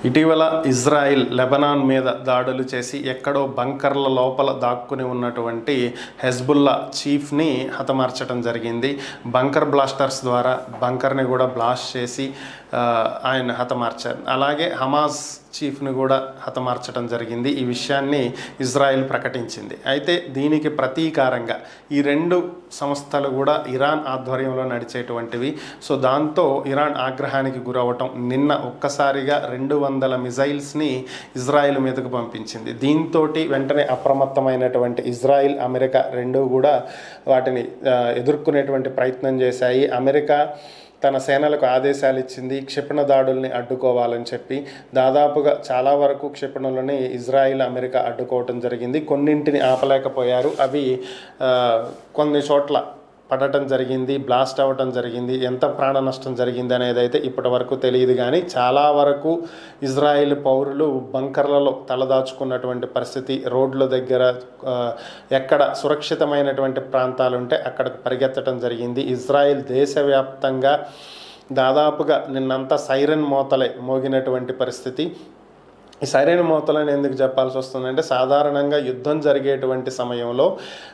ఇటీవల Israel Lebanon మీద దాడులు చేసి ఎక్కడో బంకర్ల లోపల దాక్కుని ఉన్నటువంటి హెజ్బుల్లా చీఫ్ని హతమార్చడం జరిగింది. బంకర్ బ్లాస్టర్స్ ద్వారా బంకర్ని కూడా బ్లాస్ట్ చేసి ఆయన హతమార్చారు. అలాగే హమాస్ చీఫ్ని కూడా హతమార్చడం జరిగింది. ఈ విషయాన్ని ఇజ్రాయిల్ ప్రకటించింది. అయితే దీనికి ప్రతీకారంగా ఈ రెండు సంస్థలు కూడా ఇరాన్ ఆధ్వర్యంలో నడిచేటువంటివి. సో దాంతో ఇరాన్ ఆగ్రహానికి గురవటం, నిన్న ఒక్కసారిగా 200 మిజైల్స్ని ఇజ్రాయిల్ మీదకు పంపించింది. దీంతో వెంటనే అప్రమత్తమైనటువంటి ఇజ్రాయిల్, అమెరికా రెండూ కూడా వాటిని ఎదుర్కొనేటువంటి ప్రయత్నం చేశాయి. అమెరికా తన సేనలకు ఆదేశాలు ఇచ్చింది క్షిపణి దాడుల్ని అడ్డుకోవాలని చెప్పి. దాదాపుగా చాలా వరకు క్షిపణులని ఇజ్రాయిల్, అమెరికా అడ్డుకోవటం జరిగింది. కొన్నింటిని ఆపలేకపోయారు. అవి కొన్ని చోట్ల పడటం జరిగింది, బ్లాస్ట్ అవ్వటం జరిగింది. ఎంత ప్రాణ నష్టం జరిగింది అనేది అయితే ఇప్పటి వరకు తెలియదు. కానీ చాలా వరకు ఇజ్రాయిల్ పౌరులు బంకర్లలో తలదాచుకున్నటువంటి పరిస్థితి, రోడ్ల దగ్గర ఎక్కడ సురక్షితమైనటువంటి ప్రాంతాలు ఉంటే అక్కడికి పరిగెత్తడం జరిగింది. ఇజ్రాయిల్ దేశవ్యాప్తంగా దాదాపుగా నిన్నంతా సైరన్ మోతలే మోగినటువంటి పరిస్థితి. ఈ సరైన మోతలని ఎందుకు చెప్పాల్సి వస్తుందంటే, సాధారణంగా యుద్ధం జరిగేటువంటి సమయంలో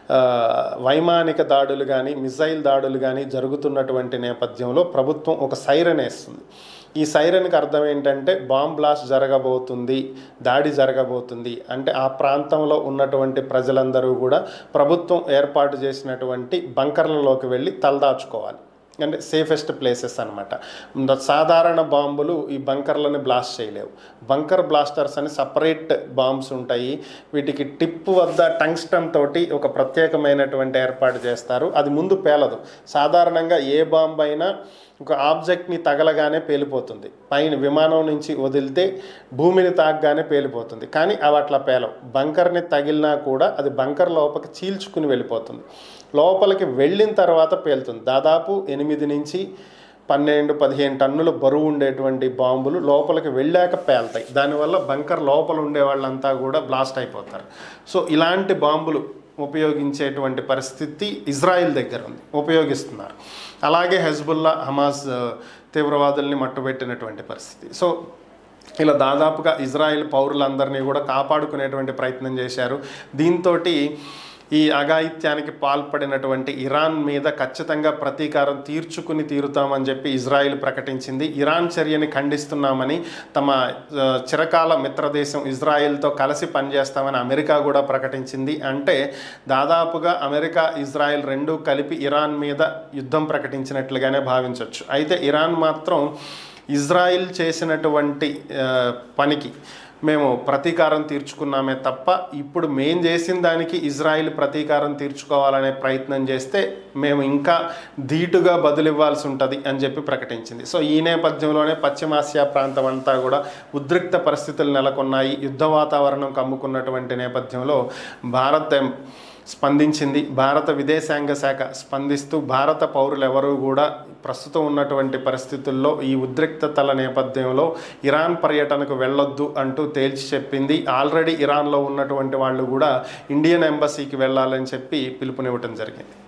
వైమానిక దాడులు కానీ మిజైల్ దాడులు కానీ జరుగుతున్నటువంటి నేపథ్యంలో ప్రభుత్వం ఒక సైరన్ వేస్తుంది. ఈ సైరన్కి అర్థం ఏంటంటే బాంబ్ బ్లాస్ట్ జరగబోతుంది, దాడి జరగబోతుంది అంటే ఆ ప్రాంతంలో ఉన్నటువంటి ప్రజలందరూ కూడా ప్రభుత్వం ఏర్పాటు చేసినటువంటి బంకర్లలోకి వెళ్ళి తలదాచుకోవాలి. అంటే సేఫెస్ట్ ప్లేసెస్ అనమాట. సాధారణ బాంబులు ఈ బంకర్లను బ్లాస్ట్ చేయలేవు. బంకర్ బ్లాస్టర్స్ అని సపరేట్ బాంబ్స్ ఉంటాయి. వీటికి టిప్ వద్ద టంగ్స్టన్ తోటి ఒక ప్రత్యేకమైనటువంటి ఏర్పాటు చేస్తారు. అది ముందు పేలదు. సాధారణంగా ఏ బాంబు అయినా ఒక ఆబ్జెక్ట్ని తగలగానే పేలిపోతుంది. పైన విమానం నుంచి వదిలితే భూమిని తాగగానే పేలిపోతుంది. కానీ అవి అట్లా పేలవు. బంకర్ని తగిలినా కూడా అది బంకర్ లోపలికి చీల్చుకుని వెళ్ళిపోతుంది. లోపలికి వెళ్ళిన తర్వాత పేలుతుంది. దాదాపు 8 నుంచి 12-15 టన్నుల బరువు ఉండేటువంటి బాంబులు లోపలికి వెళ్ళాక పేలుతాయి. దానివల్ల బంకర్ లోపల ఉండే వాళ్ళంతా కూడా బ్లాస్ట్ అయిపోతారు. సో ఇలాంటి బాంబులు ఉపయోగించేటువంటి పరిస్థితి ఇజ్రాయిల్ దగ్గర ఉంది, ఉపయోగిస్తున్నారు. అలాగే హెజ్బుల్లా, హమాస్ తీవ్రవాదుల్ని మట్టుబెట్టినటువంటి పరిస్థితి. సో ఇలా దాదాపుగా ఇజ్రాయిల్ పౌరులందరినీ కూడా కాపాడుకునేటువంటి ప్రయత్నం చేశారు. దీంతో ఈ అఘాయిత్యానికి పాల్పడినటువంటి ఇరాన్ మీద ఖచ్చితంగా ప్రతీకారం తీరుతామని చెప్పి ఇజ్రాయిల్ ప్రకటించింది. ఇరాన్ చర్యని ఖండిస్తున్నామని, తమ చిరకాల మిత్రదేశం ఇజ్రాయిల్తో కలిసి పనిచేస్తామని అమెరికా కూడా ప్రకటించింది. అంటే దాదాపుగా అమెరికా, ఇజ్రాయిల్ రెండూ కలిపి ఇరాన్ మీద యుద్ధం ప్రకటించినట్లుగానే భావించవచ్చు. అయితే ఇరాన్ మాత్రం ఇజ్రాయిల్ చేసినటువంటి పనికి మేము ప్రతీకారం తీర్చుకున్నామే తప్ప, ఇప్పుడు మేం చేసిన దానికి ఇజ్రాయిల్ ప్రతీకారం తీర్చుకోవాలనే ప్రయత్నం చేస్తే మేము ఇంకా ధీటుగా బదులివ్వాల్సి ఉంటుంది అని చెప్పి ప్రకటించింది. సో ఈ నేపథ్యంలోనే పశ్చిమాసియా ప్రాంతం అంతా కూడా ఉద్రిక్త పరిస్థితులు నెలకొన్నాయి. యుద్ధ వాతావరణం కమ్ముకున్నటువంటి నేపథ్యంలో భారత్ స్పందించింది. భారత విదేశాంగ శాఖ స్పందిస్తూ భారత పౌరులు ఎవరూ కూడా ప్రస్తుతం ఉన్నటువంటి పరిస్థితుల్లో ఈ ఉద్రిక్తతల నేపథ్యంలో ఇరాన్ పర్యటనకు వెళ్ళొద్దు అంటూ తేల్చి చెప్పింది. ఆల్రెడీ ఇరాన్లో ఉన్నటువంటి వాళ్ళు కూడా ఇండియన్ ఎంబసీకి వెళ్ళాలని చెప్పి పిలుపునివ్వటం జరిగింది.